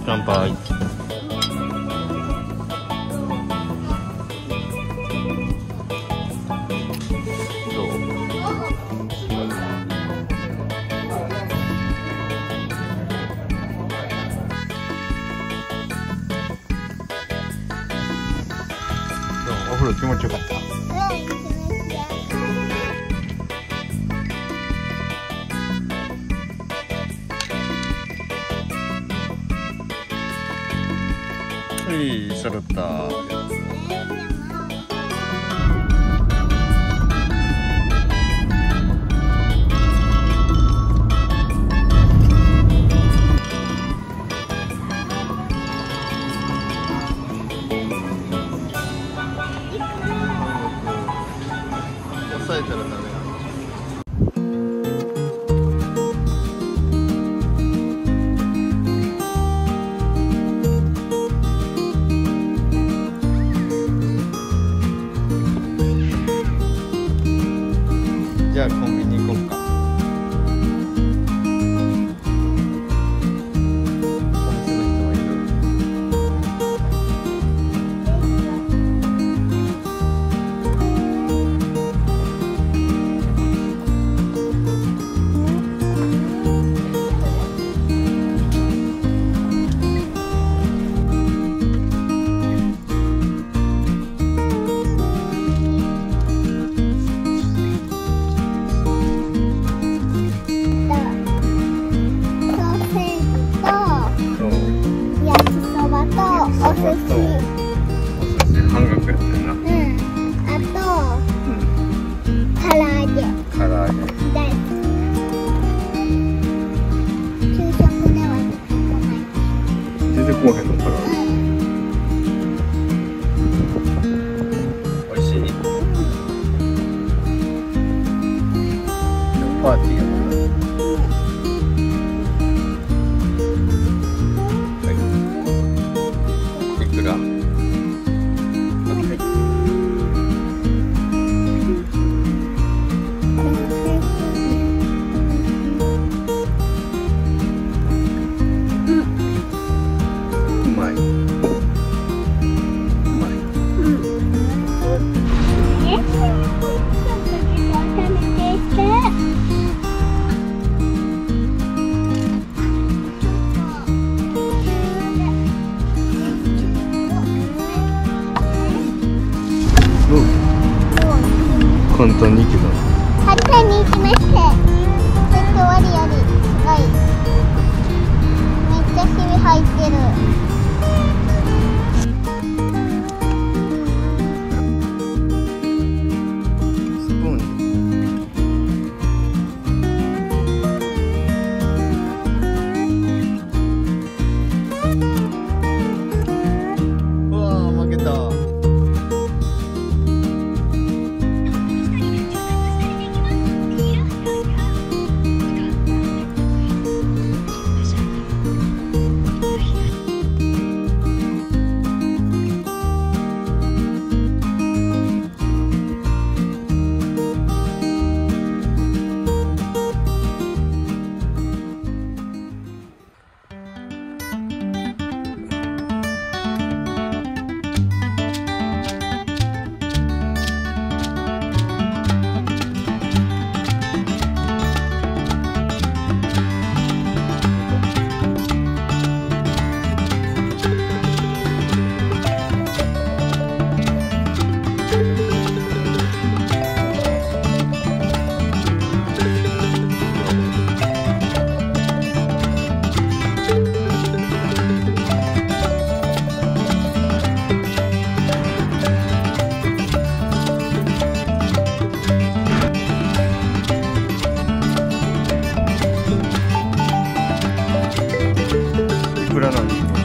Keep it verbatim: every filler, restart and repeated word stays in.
乾杯。どう？お風呂気持ちよかった。はい、揃ったやつ。押さえたらダメなんでしょ。じゃあコンビニ行こうか。お店の人はいる？ お寿司、お寿司半額やってんな。 うん、あと、うん、唐揚げ唐揚げ大好き。給食では出てこない。出てこへんの唐揚げ、おいしい。パーティーやもんな。いくら？簡単にいけた。 簡単に行きまして、ちょっと割よりすごいめっちゃひび入ってる。 スプーンに。うわー、負けた。いくらなんですか？